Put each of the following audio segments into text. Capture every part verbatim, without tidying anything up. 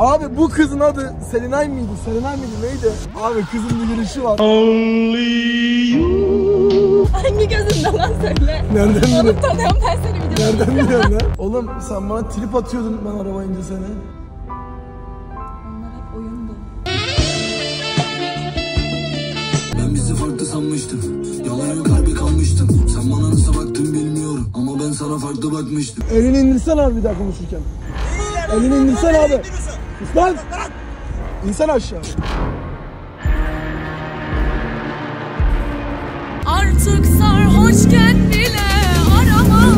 Abi bu kızın adı Serenay mıydı? Serenay mıydı neydi? Abi kızın bir gülüşü var. Hangi gözünde lan söyle? Nereden biliyorsun? Onu tanıyorum ben seni videoda. Nereden biliyorsun lan? Oğlum sen bana trip atıyordun ben araba ince seni. Onlar hep oyundu. Ben bizi farklı sanmıştım. Yalan kalbi kalmıştım. Sen bana nasıl baktın bilmiyorum. Ama ben sana farklı bakmıştım. Elini indirsen abi bir daha konuşurken. Elini indirsen abi. Lan! İnsan aşağı. Artık sarhoşken bile arama.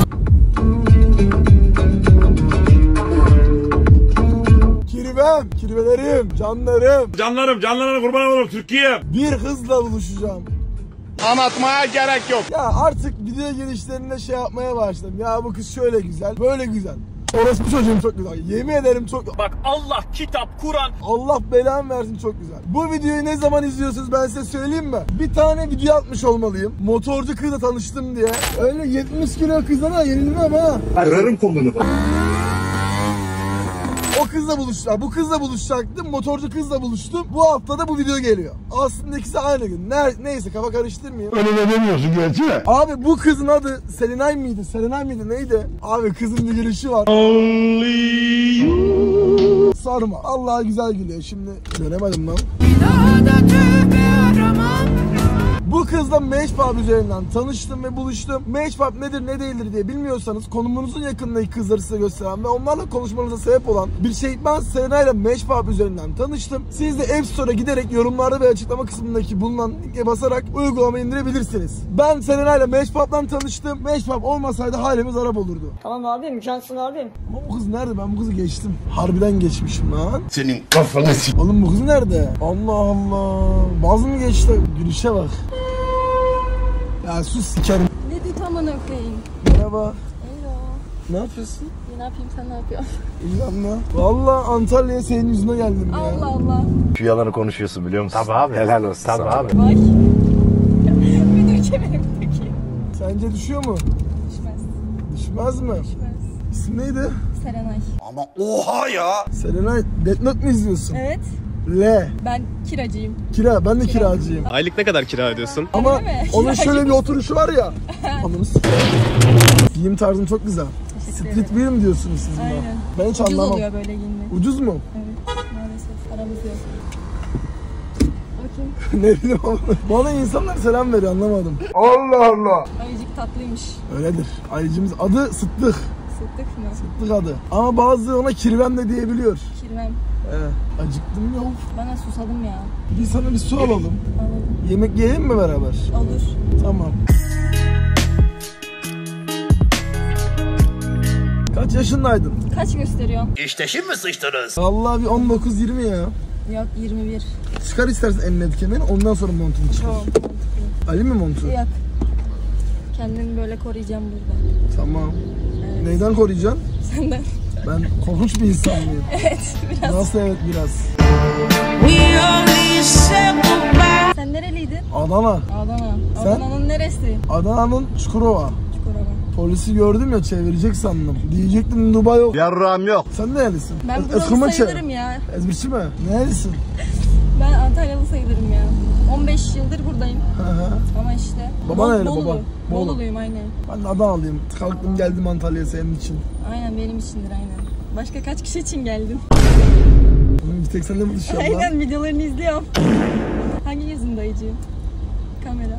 Kirvem, kirvelerim, canlarım. Canlarım, canlarına kurban olurum Türkiye. Bir kızla buluşacağım. Anlatmaya gerek yok. Ya artık video girişlerinde şey yapmaya başladım. Ya bu kız şöyle güzel, böyle güzel. Orospu çocuğum çok güzel. Yemin ederim çok güzel. Bak Allah, kitap, Kur'an. Allah belamı versin çok güzel. Bu videoyu ne zaman izliyorsunuz ben size söyleyeyim mi? Bir tane video atmış olmalıyım. Motorcu kızla tanıştım diye. Öyle yetmiş kilo kızlara yenilmem ha. Kırarım kolunu. O kızla buluşacağım. Bu kızla buluşacaktım. Motorcu kızla buluştum. Bu hafta da bu video geliyor. Aslında ikisi aynı gün. Ne, neyse kafa karıştırmayayım. Öyle de demiyorsun gerçi de. Abi bu kızın adı Serenay mıydı? Serenay mıydı neydi? Abi kızın bir gülüşü var. Sarma. Allah güzel gülüyor. Şimdi dönemedim lan. Bu kızla Matchpub üzerinden tanıştım ve buluştum. Matchpub nedir ne değildir diye bilmiyorsanız konumunuzun yakındaki kızları size gösteren ve onlarla konuşmanıza sebep olan bir şey. Ben Serena ile Matchpub üzerinden tanıştım. Siz de App Store'a giderek yorumlarda ve açıklama kısmındaki bulunan linke basarak uygulamayı indirebilirsiniz. Ben Serena ile Matchpub'dan tanıştım. Matchpub olmasaydı halimiz harap olurdu. Tamam abim, şansın abim. Ama bu kız nerede? Ben bu kızı geçtim. Harbiden geçmişim lan. Senin kafanı s***. Oğlum bu kız nerede? Allah Allah. Vaz mı geçti? Gülüşe bak. Ya sus sikerim. Ne diyor tam ana koyayım? Merhaba. Eyvah. Ne yapıyorsun? Ne yapayım sen ne yapıyorsun? İlhan'la. Valla Antalya'ya senin yüzüne geldim ya. Allah Allah. Şu yalanı konuşuyorsun biliyor musun? Tabii abi. Helal olsun. Tabii sana. abi. Vay. Bir dur kemerim peki. Sence düşüyor mu? Düşmez. Düşmez mi? Düşmez. İsim neydi? Serenay. Ama oha ya. Serenay. Death Note mu izliyorsun? Evet. L. Ben kiracıyım. Kira. Ben de kiracıyım. Aylık ne kadar kira ödüyorsun? Ama Öyle mi? onun Kiracı şöyle bir mısın? oturuşu var ya. Anladınız. Giyim tarzın çok güzel. Street wear mi diyorsunuz siz buna? Aynen. Ben hiç Ucuz anlamam. oluyor böyle giyinmek. Ucuz mu? Evet. Maalesef. Paramız yok. Bakayım. Ne bileyim ama. Bana insanlar selam veriyor anlamadım. Allah Allah. Ayıcık tatlıymış. Öyledir. Ayıcımız adı Sıddık. Sıddık mı? Sıddık adı. Ama bazıları ona Kirvem de diyebiliyor. Kirvem. Evet. Acıktım ya. Bana susadım ya. Bir sana bir su alalım. Alalım. Yemek yiyelim mi beraber? Olur. Tamam. Kaç yaşındaydın? Kaç gösteriyor? İşte şimdi sıçtınız. Vallahi bir on dokuz yirmi ya. Yok yirmi bir. Çıkar istersen emniyet kemerini ondan sonra montunu çıkar. Tamam. Mantıklı. Ali mi montu? Yok. Kendimi böyle koruyacağım burada. Tamam. Evet. Neyden koruyacaksın? Senden. Ben korkunç bir insan mıyım? Evet biraz. Nasıl evet biraz? Sen nereliydin? Adana. Adana. Sen? Adana'nın neresi? Adana'nın Çukurova. Çukurova. Polisi gördüm ya çevirecek sandım. Diyecektim Dubai yok. Yarrağım yok. Sen nerelisin? Ben Es- buralı Eskimo sayılırım çe- ya. Ezmirçi mi? Nerelisin? Ben Antalyalı sayılırım ya. on beş yıldır buradayım. Hı hı. Ama işte. Baba Bol- nereli, Bolulu. baba? Bolu. Boluluyum aynen. Ben de Adanalıyım. Kalktım geldim Antalya'ya senin için. Aynen benim içindir aynen. Başka kaç kişi için geldin? Oğlum bir tek seninle mi düşüyorum lan? Aynen videolarını izliyorum. Hangi yüzün dayıcığım? Kamera.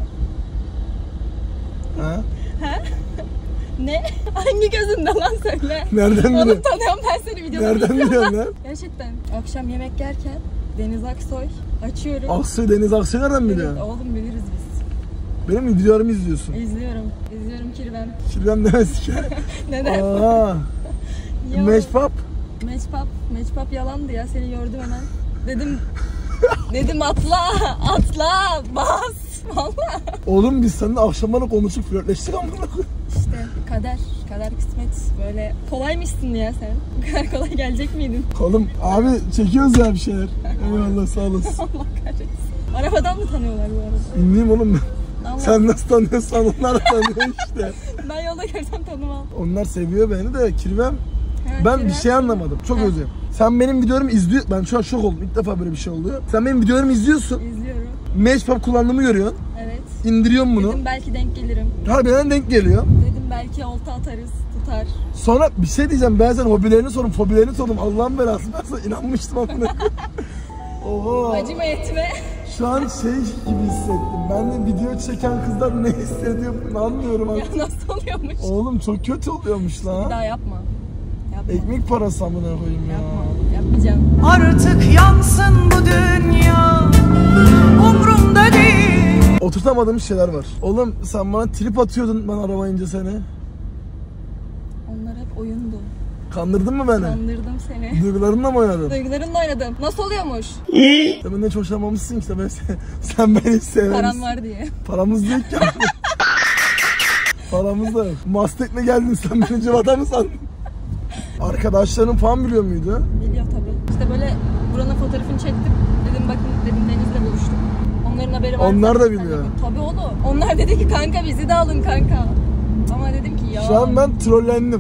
Ha? Ne? Hangi gözünde lan söyle. Nereden Onu biliyorsun? tanıyorum ben seni videolarını Nereden izliyorum. biliyorsun lan? Gerçekten. Akşam yemek yerken Deniz Aksoy açıyorum. Aksoy Deniz Aksoy nereden Evet, biliyorsun? oğlum biliriz biz. Benim videolarımı izliyorsun. İzliyorum. İzliyorum Kirvem. Kirvem demez ki. Neden? Aa. Ya, Matchpub. Matchpub. Matchpub yalandı ya. Seni gördüm hemen. Dedim dedim atla, atla, bas. Vallahi. Oğlum biz seninle akşamları konuşup flörtleştik ama. İşte kader, kader kısmet. Böyle kolaymışsın ya sen. Bu kadar kolay gelecek miydin? Oğlum abi çekiyoruz ya bir şeyler. Eyvallah sağ olasın. Allah kahretsin. Arabadan mı tanıyorlar bu arada? Ünlüyüm oğlum ben. Allah. Sen nasıl tanıyorsan onlar da tanıyor işte. Ben yolda görsem tanımam. Onlar seviyor beni de Kirvem. Evet, Ben Kirvem. bir şey anlamadım. Çok Ha. özür dilerim. Sen benim videolarımı izliyorsun. Ben şu an şok oldum. İlk defa böyle bir şey oluyor. Sen benim videolarımı izliyorsun. İzliyorum. Matchpub kullandığımı görüyorsun. Evet. İndiriyorum bunu. Dedim belki denk gelirim. Harbiden denk geliyor. Dedim belki olta atarız, tutar. Sonra bir şey diyeceğim. Ben sana hobilerini sordum, fobilerini sordum. Allah'ın belası. Ben sana inanmıştım amına. Oha. Acıma etme. Şu an şey gibi hissettim. Ben de video çeken kızlar ne hissediyor anlıyorum Ya artık. nasıl oluyormuş? Oğlum çok kötü oluyormuş Bir lan. daha yapma. Yapma. Ekmek parası amına koyayım ya. Yapma. Yapmayacağım. Artık yansın bu dünya, umrumda değil. Oturtamadığım şeyler var. Oğlum sen bana trip atıyordun ben arabayınca seni. Onlar hep oyundu. Kandırdın mı beni? Kandırdım seni. Duygularımla mı oynadın? Duygularımla oynadım. Nasıl oluyormuş? Sen benden hiç hoşlanmamışsın işte ben sen, sen beni sevmemişsin. Param var diye. Paramız yok ki. Paramız da yok. Mastekle geldin sen beni civata mı sandın? Arkadaşların falan biliyor muydu? Biliyor tabii. İşte böyle buranın fotoğrafını çektim. Dedim bakın dedim Deniz'le buluştuk. Onların haberi var. Onlar da zaten. biliyor. Tabii oğlum. Onlar dedi ki kanka bizi de alın kanka. Ama dedim ki ya. Şu an ben trollendim.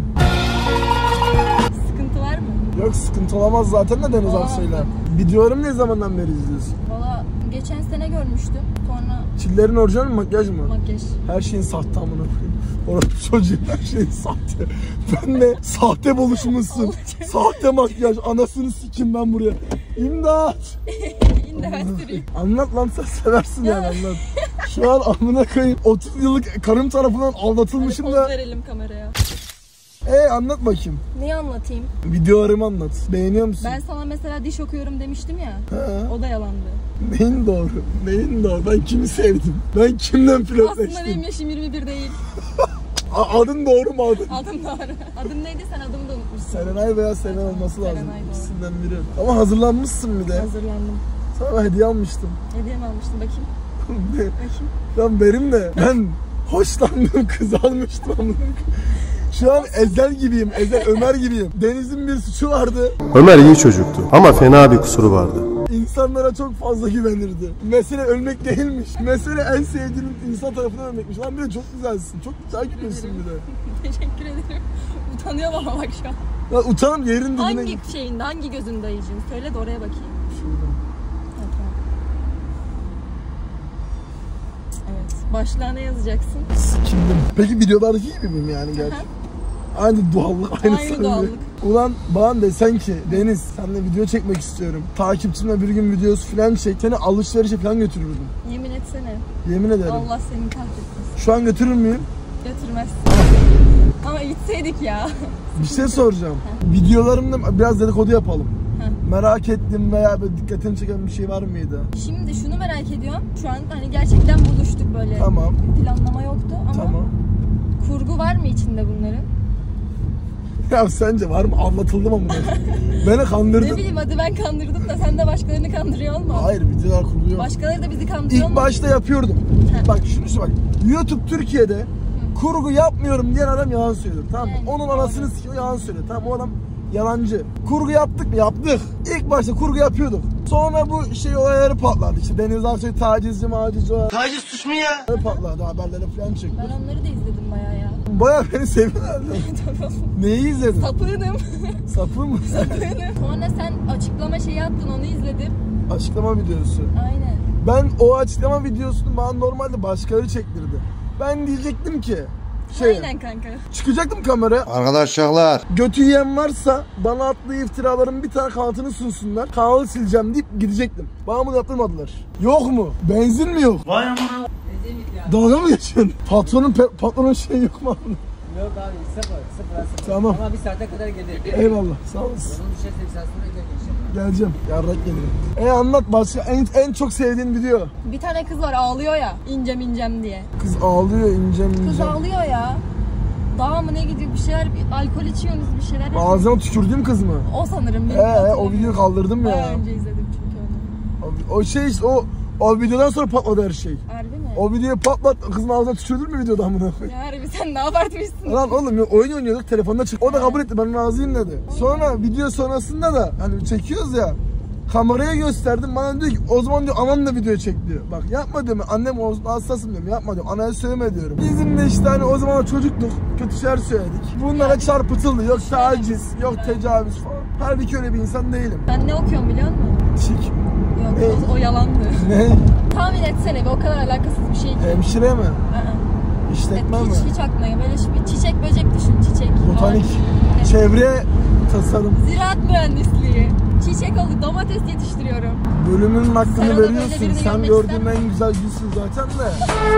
Sıkıntı var mı? Yok sıkıntı olamaz zaten de Deniz Olamaz Aksoy'la. zaten. Videolarımı ne zamandan beri izliyorsun? Valla geçen sene görmüştüm. Sonra Çillerin orijinal mi makyaj mı? makyaj. Her şeyin sahte amına koyayım. Orası çocuğun her şeyin sahte. Ben de sahte buluşmuşsun. Sahte makyaj. Anasını sikim ben buraya. İmdat. Yine ben süreyim. Anlat lan sen seversin yani anlat. Şu an amına koyayım otuz yıllık karım tarafından aldatılmışım Hadi da. poz verelim kameraya. Ee anlat bakayım. Neyi anlatayım? Videolarımı anlat. Beğeniyor musun? Ben sana mesela diş okuyorum demiştim ya. He. O da yalandı. Neyin doğru? Neyin doğru? Ben kimi sevdim? Ben kimden Aslında flörtleştim? benim yaşım yirmi bir değil. A- Adın doğru mu adın? Adım doğru. Adım neydi sen adımı da unutmuşsun. Serenay veya Seren olması lazım. Serenay doğru. İkisinden biri. Ama hazırlanmışsın bir de. Hazırlandım. Sana hediye almıştım. Hediye mi almıştın bakayım? Ne? Bakayım. Lan benim de. Ben hoşlandığım kız almıştım. amına koyayım. Şu an Ezel gibiyim. Ezel Ömer gibiyim. Deniz'in bir suçu vardı. Ömer iyi çocuktu ama fena bir kusuru vardı. İnsanlara çok fazla güvenirdi. Mesele ölmek değilmiş. Mesele en sevdiğin insan tarafından ölmekmiş. Lan bir de çok güzelsin. Çok güzel gülüyorsun bir de. Teşekkür ederim. Utanıyorum ama bak şu an. Lan utanım yerin dibine Hangi git. şeyinde, hangi gözünde dayıcığım? Söyle de oraya bakayım. Şurada. Ha, tamam. Evet. Başlığa ne yazacaksın? Kimdim? Peki videolardaki gibi miyim yani gerçi? Aynı doğallık, aynı, Aynı samimi. doğallık. Ulan bana desen ki Deniz seninle video çekmek istiyorum. Takipçimle bir gün videosu falan çek. Seni alışverişe falan götürürdüm. Yemin etsene. Yemin ederim. Allah seni kahretmesin. Şu an götürür müyüm? Götürmezsin. Ama gitseydik ya. Bir şey soracağım. Videolarımda biraz dedikodu yapalım. Heh. Merak ettim veya böyle dikkatini çeken bir şey var mıydı? Şimdi şunu merak ediyorum. Şu an hani gerçekten buluştuk böyle. Tamam. Bir planlama yoktu ama Tamam. kurgu var mı içinde bunların? Ya sence var mı? Anlatıldı mı bunu? Beni Ne kandırdın. bileyim hadi ben kandırdım da sen de başkalarını kandırıyor olma. Hayır videolar kuruluyor. Başkaları da bizi kandırıyor İlk mu? başta yapıyordum. Heh. Bak şunu şu bak. YouTube Türkiye'de kurgu yapmıyorum diyen adam yalan söylüyor. Tamam mı? Yani, Onun doğru. anasını sikiyor yalan söylüyor. Tamam o adam yalancı. Kurgu yaptık mı? Yaptık. İlk başta kurgu yapıyorduk. Sonra bu şey olayları patladı. İşte Deniz Aksoy tacizci macizci olayları Taciz suç mu ya? patladı. Haberlere falan çıktı. Ben onları da izledim bayağı ya. Bayağı beni seviyorlar. Neyi izledin? Sapığınım. Sapı mı? Sapığınım. Sonra sen açıklama şeyi attın onu izledim. Açıklama videosu. Aynen. Ben o açıklama videosunu bana normalde başkaları çektirdi. Ben diyecektim ki şey, Aynen kanka. çıkacaktım kameraya. Arkadaşlar. Götü yiyen varsa bana attığı iftiraların bir tane kanıtını sunsunlar. Kanalı sileceğim deyip gidecektim. Bana bunu yaptırmadılar. Yok mu? Benzin mi yok? Vay amına. Dalga mı geçiyorsun? Patronun pe- patronun şey yok mu abi? Yok abi sıfır sıfır sıfır. Tamam. Ama bir saate kadar gelir. Eyvallah. Sağ olasın. Onun düşerse lisansını ödeyeceğim. Geleceğim. Yarrak gelirim. E anlat başka en, en çok sevdiğin video. Bir tane kız var ağlıyor ya. İncem incem diye. Kız ağlıyor incem Kız incem. ağlıyor ya. Dağa mı ne gidiyor bir şeyler, bir alkol içiyorsunuz bir şeyler. yapıyor. Ağzına tükürdüğüm kız mı? O sanırım. Ee, e, o videoyu kaldırdım Bayağı ya. önce izledim çünkü onu. O, o şey işte o o videodan sonra patladı her şey. Harbi mi? O videoyu patlat kızın ağzına tükürdün mü videoda amına koyayım? Ya harbi sen ne abartmışsın? Lan oğlum ya oyun oynuyorduk telefonda çık. O da kabul etti ben razıyım dedi. Sonra video sonrasında da hani çekiyoruz ya. Kameraya gösterdim bana diyor ki o zaman diyor anan da video çek diyor. Bak yapma diyorum annem olsun hassasım diyorum yapma diyorum anaya söyleme diyorum. Bizim de işte hani o zaman çocuktuk kötü şeyler söyledik. Bunlara çarpıtıldı yok taciz yok tecavüz falan. Halbuki öyle bir insan değilim. Ben ne okuyorum biliyor musun? Çik. Yok Ne? o, o yalandı. Ne? Tahmin etsene be, o kadar alakasız bir şey ki. Hemşire mi? Aa. İşletme mi? Hiç, hiç aklına böyle bir çiçek böcek düşün, çiçek. Botanik. Ağaç. Çevre tasarım. Ziraat mühendisliği. Çiçek alıp domates yetiştiriyorum. Bölümünün hakkını Sen ona böyle veriyorsun. birini Sen görmek gördüğüm ister en güzel yüzsün zaten de.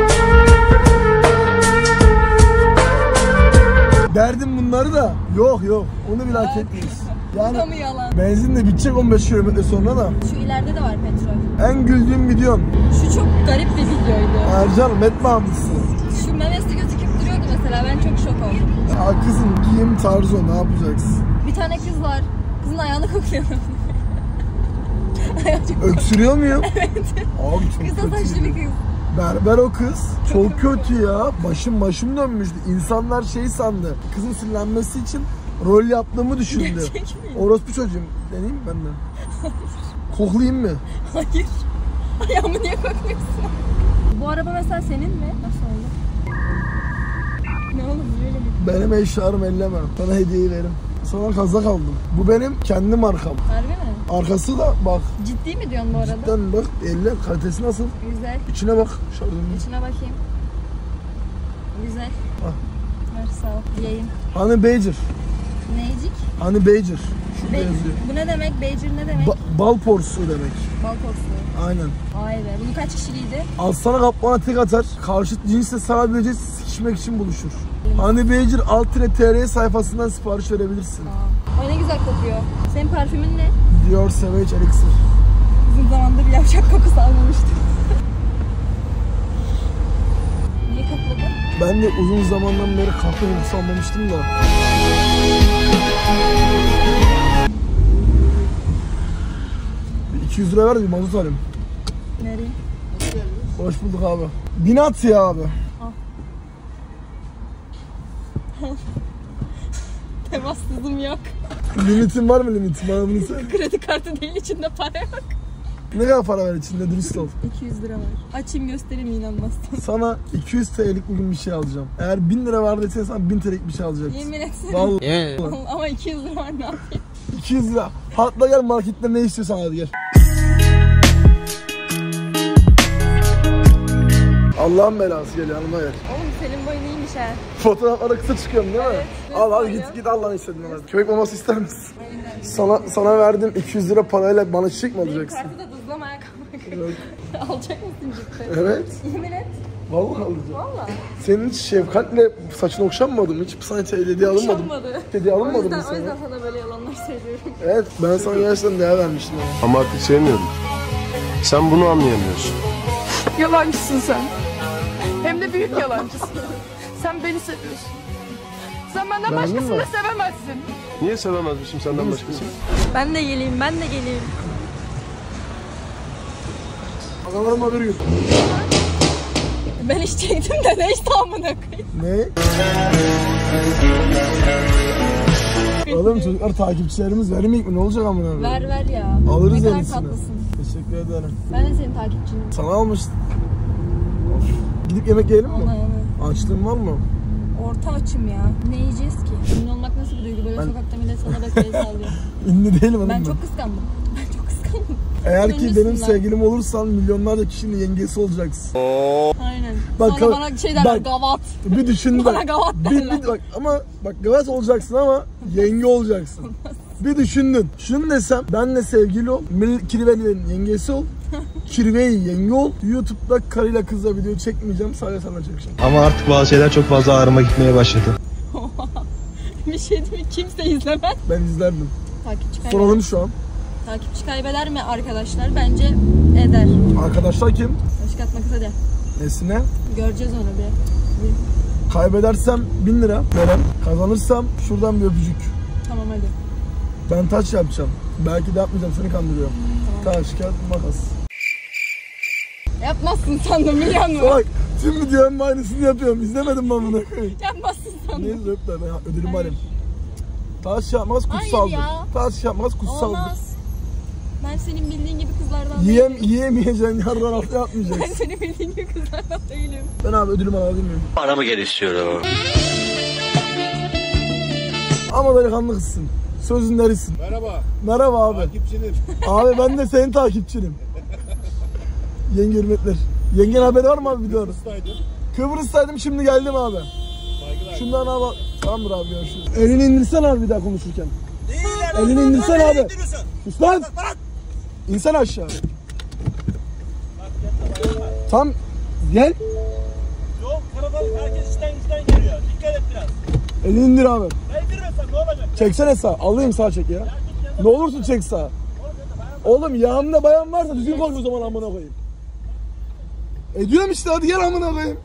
Derdim bunları da. Yok yok. Onu bile hak etmiyoruz. Bu da Yani mı yalan? benzin de bitecek on beş kilometre sonra da. Şu ileride de var petrol. En güldüğüm videom. Şu çok garip bir videoydu. Ercan Metme abisi. Şu memesi gözüküp duruyordu mesela, ben çok şok oldum. Ya kızım giyim tarzı o, ne yapacaksın? Bir tane kız var. Kızın ayağını kokluyorum. Ayağı çok Öksürüyor muyum? Evet. Abi çok kısa saçlı kötü. bir kız. Berber o kız. Çok kötü ya. Başım başım dönmüştü. İnsanlar şey sandı. Kızın sinirlenmesi için rol yaptığımı düşündü. Gerçek mi? Orospu çocuğum. Deneyeyim mi ben de? Koklayayım mı? Hayır. Ayağımı niye kokluyorsun? Bu araba mesela senin mi? Nasıl oldu? Ne oğlum, niye öyle bir... Benim eşyalarım elleme. Sana hediye veririm. Sonra kazak aldım. Bu benim kendi markam. Harbi mi? Arkası da bak. Ciddi mi diyorsun bu arada? Cidden bak. Elle kalitesi nasıl? Güzel. İçine bak. Şöyle. İçine bakayım. Güzel. Ah. Ver, sağ ol. Diyeyim. Hani Beycir. Neycik? Hani Beycir. Şurada Be- yazıyor. Bu ne demek? Beygir ne demek? Ba- bal porsu demek. Bal porsu. Aynen. Vay be. Bunu kaç kişi giydi? Alsana kapağına tek atar. Karşıt cinsle sadece sikişmek için buluşur. Hani Beycir alt tr sayfasından sipariş verebilirsin. Aa. Ay ne güzel kokuyor. Senin parfümün ne? Dior Savage Elixir. Uzun zamandır yavşak kokusu almamıştım. Niye kokladın? Ben de uzun zamandan beri kahve kokusu almamıştım da. iki yüz lira ver de bir mazot alayım. Nereye? Hoş bulduk abi. Binat ya abi. Temassızım yok. Limitin var mı limitin? Bana bunu söyle. Kredi kartı değil, içinde para yok. Ne kadar para ver içinde, dürüst ol. iki yüz lira var. Açayım göstereyim, inanmazsın. Sana iki yüz TL'lik bugün bir şey alacağım. Eğer bin lira var desene sana bin TL'lik bir şey alacaksın. Yemin etsene. Vallahi. Ama iki yüz lira var, ne yapayım? iki yüz lira. Hatta gel markette ne istiyorsan hadi gel. Allah'ın belası gel yanıma gel. Oğlum senin boyun iyiymiş ha. Fotoğraflara kısa çıkıyorum değil mi? Evet. Al al Nasıl git ya? git Allah'ın istediğini hadi. Köpek maması ister misin? Sana sana verdim iki yüz lira parayla bana çiçek mi alacaksın? Kartı da dızlamaya kalmak. Evet. Alacak mısın cidden? Evet. Yemin et. Vallahi alacağım. Valla. Senin hiç şefkatle saçın okşanmadı mı? Hiç sana hiç hediye alınmadı mı? Okşanmadı. Hediye O alınmadı yüzden, mı o yüzden sana? sana böyle yalanlar söylüyorum. Evet ben sana gerçekten değer vermiştim ama. Ama artık sevmiyorum. Sen bunu anlayamıyorsun. Yalancısın sen. Hem de büyük yalancısın. Sen beni seviyorsun. Sen benden Beğendin başkasını mi? sevemezsin. Niye sevemezmişim senden başkasını? Ben de geleyim, ben de geleyim. Agalarıma bir gün. Ben iş çektim de ne işte amına koyayım. Ne? Oğlum çocuklar takipçilerimiz vermeyecek mi? Ne olacak amına koyayım? Ver ver ya. Alırız ne kadar yenisini. tatlısın. Teşekkür ederim. Ben de senin takipçinim. Sana almıştım. Of. Gidip yemek yiyelim Ona mi? yani. Açlığın var mı? Orta açım ya. Ne yiyeceğiz ki? Ünlü olmak nasıl bir duygu? Böyle Ben- sokakta millet sana bakıyor, el sallıyor. Ünlü değilim hanım Ben ben. çok kıskandım. Ben çok kıskandım. Eğer Sen ki ünlüsün benim lan. sevgilim olursan milyonlarca kişinin yengesi olacaksın. Aynen. Bak, Sonra bak- bana şey derler, bak. gavat. Bir düşün Bana bak. gavat Bir, derler. bir, bak ama bak gavat olacaksın ama yenge olacaksın. Bir düşündün. Şunu desem benle sevgili ol. Mil- Kirveli'nin yengesi ol. Kirveyi yenge ol. YouTube'da karıyla kızla video çekmeyeceğim. Sadece sana çekeceğim. Ama artık bazı şeyler çok fazla ağrıma gitmeye başladı. Bir şey değil mi? Kimse izlemez. Ben izlerdim. Takipçi kaybeder. Soralım şu an. Takipçi kaybeder mi arkadaşlar? Bence eder. Arkadaşlar kim? Başka atmak hadi. Nesine? Göreceğiz onu bir. Kaybedersem bin lira veren. Kazanırsam şuradan bir öpücük. Tamam hadi. Ben taç yapacağım. Belki de yapmayacağım. Seni kandırıyorum. Taş, kağıt, makas. Yapmazsın sandım, biliyor musun? Bak tüm videonun aynısını yapıyorum. İzlemedim ben bunu. Yapmazsın sandım. Neyse öp de ben ödülüm alayım. Taş yapmaz Hayır kutsaldır. ya. Taş yapmaz kutsaldır. Olmaz. Ben senin bildiğin gibi kızlardan Yiyem, değilim. yiyemeyeceksin yardan altı Ben yapmayacaksın. senin bildiğin gibi kızlardan değilim. Ben abi ödülümü alabilir miyim? Paramı gel istiyorum. Ama delikanlı kızsın. Sözün nerisin? Merhaba. Merhaba abi. Takipçinim. Abi ben de senin takipçinim. Yenge hürmetler. Yengen haberi var mı abi videonun? Kıbrıs'taydım. Kıbrıs'taydım, şimdi geldim abi. Saygılar. Şundan abi. Tamamdır abi, görüşürüz. Elini indirsen abi bir daha konuşurken. Elini indirsen abi. Sus lan. İnsan aşağı. Tam gel. Yok karabalık, herkes içten içten geliyor. Dikkat et biraz. Elini indir abi. Ben indirmesem ne olacak? Çeksene sağ. Alayım sağ çek ya. Ne olursun çek sağ. Oğlum yağımda bayan varsa düzgün konuş o zaman, amına koyayım. Ediyorum işte, hadi gel amına koyayım.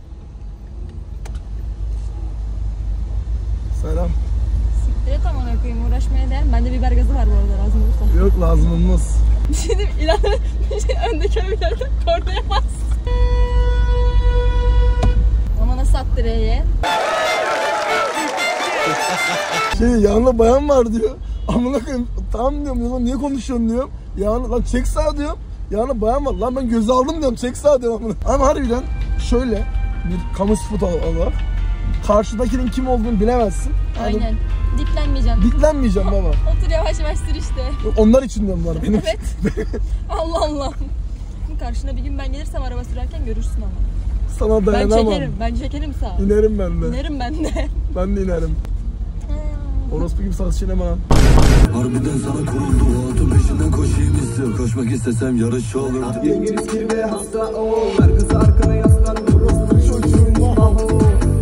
Selam. Siktir et amına koyayım, uğraşmaya değer. Bende biber gazı var bu arada, lazım olursa. Yok, lazım olmaz. Bir şey diyeyim, ileride bir şey öndeki evlerde kornaya bas. Ama nasıl attı R'ye? Şey, yanında bayan var diyor. Amına koyayım, tamam diyorum, lan niye konuşuyorsun diyorum. Yani lan çek sağa diyorum. Yani bayan var, lan ben göze aldım diyorum, çek sağa diyorum amına. Ama harbiden şöyle bir kamu spotu olarak karşıdakinin kim olduğunu bilemezsin. Yani aynen. Diklenmeyeceksin. diklenmeyeceğim baba. Otur yavaş yavaş sür işte. Onlar için diyorum bunlar benim. Evet. Allah Allah. Karşına bir gün ben gelirsem araba sürerken görürsün ama. Sana Ben dayanamam. çekerim, ben çekerim sağa. İnerim ben de. İnerim ben de. Ben de inerim. Orospu gibi sağ çiğneme lan. Harbiden sana kuruldu o atın peşinden koşayım istiyor. Koşmak istesem yarış olur. Yengeniz kirve hasta ol. Ver kızı arkana yaslan. Orospu çocuğum ahu.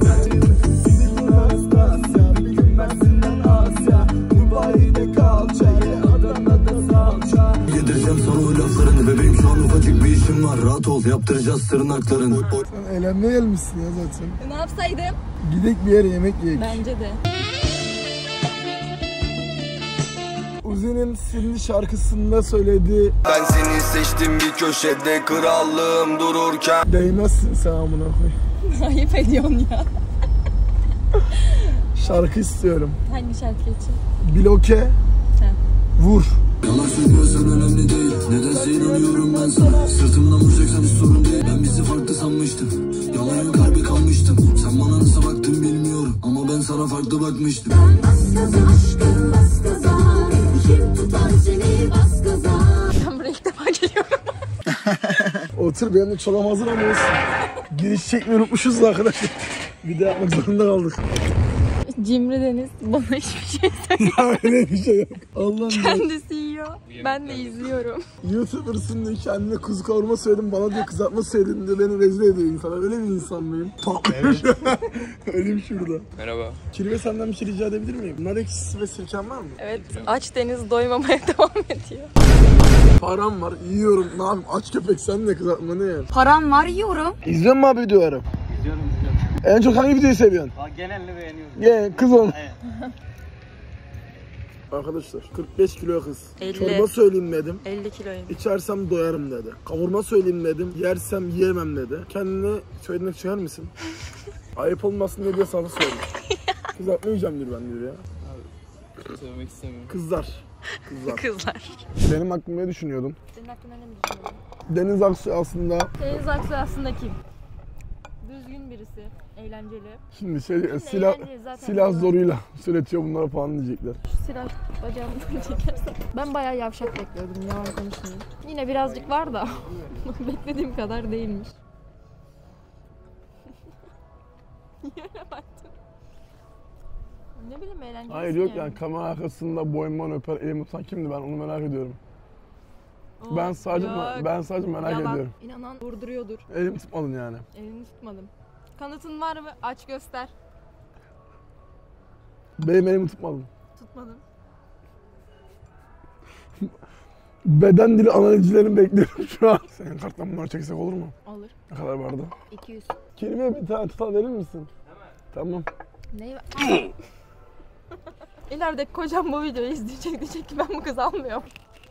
Bir gün Mersin'den Asya. Dubai'de kalça ye, Adana'da salça. Yedireceğim sana o laflarını. Bebeğim şu an ufacık bir işim var. Rahat ol, yaptıracağız tırnaklarını. Sen eğlenmeye gelmişsin ya zaten. Ne yapsaydım? Gidek bir yere yemek yiyek. Bence de. Uzi'nin Cindy şarkısında söylediği Ben seni seçtim bir köşede krallığım dururken. değmezsin sen amına koy. Ayıp ediyorsun ya. Şarkı istiyorum. Hangi şarkı için? Bloke. He. Vur. Yalan söylüyorsan önemli değil. Nedense inanıyorum ben sana. Sırtımdan vuracaksan hiç sorun değil. Ben bizi farklı sanmıştım. Yalan yok, harbi kalmıştım. Sen bana nasıl baktın bilmiyorum. Ama ben sana farklı bakmıştım. Bas gaza aşkım, bas gaza. Kim tutar seni, bas gaza. Ben buraya ilk defa geliyorum. Otur, benim de çolam hazır ama olsun. Giriş çekmeyi unutmuşuz da arkadaşlar. Bir de yapmak zorunda kaldık. Cimri Deniz bana hiçbir şey söylemiyor. Ya öyle bir şey yok. Allah'ım. Kendisi yiyor. Ben de izliyorum. YouTuber'sın diye kendine kuzu kavurma söyledim, bana diyor kızartma söyledin diye beni rezil ediyor insana. Öyle bir insan mıyım? Patlıyor. Ölüm şurada. Merhaba. Kirve, senden bir şey rica edebilir miyim? Nar ekşisi ve sirken var mı? Evet, aç Deniz doymamaya devam ediyor. Param var, yiyorum. Ne yapayım? Aç köpek, sen de kızartma ne yani? Param var, yiyorum. İzliyor musun abi videoları? İzliyorum izliyorum. En çok hangi videoyu seviyorsun? Aa, genelde beğeniyorum. Ye, kız ol. Evet. Arkadaşlar kırk beş kilo kız. elli. Çorba söyleyeyim dedim. elli kiloyum. İçersem doyarım dedi. Kavurma söyleyeyim dedim. Yersem yiyemem dedi. Kendine söylemek çıkar mısın? Ayıp olmasın diye sana söyle. Kızartma yiyeceğim diyor ben diyor ya. Söylemek istemiyorum. Kızlar. Kızlar. Kızlar. Benim hakkımda ne düşünüyordun? Senin hakkında ne düşünüyorsun? Deniz Aksu aslında... Deniz Aksu aslında kim? Düzgün birisi. Eğlenceli. Şimdi şey, silah, silah zoruyla süretiyor bunlara falan diyecekler. Şu silah bacağımdan çekersen. Ben bayağı yavşak bekliyordum, yalan konuşmayayım. Yine birazcık var da beklediğim kadar değilmiş. Niye öyle baktın? Ne bileyim, eğlenceli. Hayır yok yani, yani kamera arkasında boyundan öper elimi tutan kimdi, ben onu merak ediyorum. Oo, ben sadece yok. ben sadece merak Yalan. ediyorum. İnanan vurduruyordur. Elimi tutmadın yani. Elini tutmadım. Kanıtın var mı? Aç göster. Benim elimi tutmadın. Tutmadım. Beden dili analizcilerini bekliyorum şu an. Senin karttan bunları çeksek olur mu? Olur. Ne kadar vardı? iki yüz. Kelime bir tane tutar verir misin? Hemen. Tamam. Neyi ver? İleride kocam bu videoyu izleyecek, diyecek ki ben bu kızı almıyorum.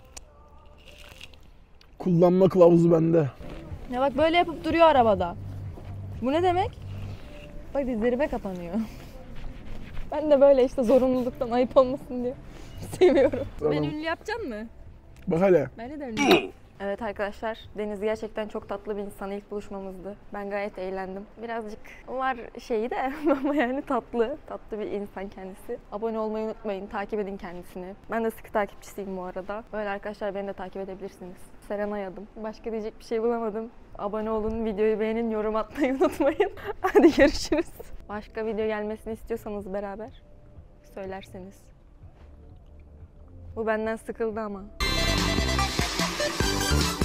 Kullanma kılavuzu bende. Ya bak böyle yapıp duruyor arabada. Bu ne demek? Bak dizlerime kapanıyor. Ben de böyle işte zorunluluktan ayıp olmasın diye seviyorum. Tamam. Beni ünlü yapacaksın mı? Bak hele. Beni de ünlü. Evet arkadaşlar, Deniz gerçekten çok tatlı bir insan. İlk buluşmamızdı. Ben gayet eğlendim. Birazcık var şeyi de ama yani tatlı. Tatlı bir insan kendisi. Abone olmayı unutmayın. Takip edin kendisini. Ben de sıkı takipçisiyim bu arada. Böyle arkadaşlar beni de takip edebilirsiniz. Serenay adım. Başka diyecek bir şey bulamadım. Abone olun, videoyu beğenin, yorum atmayı unutmayın. Hadi görüşürüz. Başka video gelmesini istiyorsanız beraber söylerseniz. Bu benden sıkıldı ama.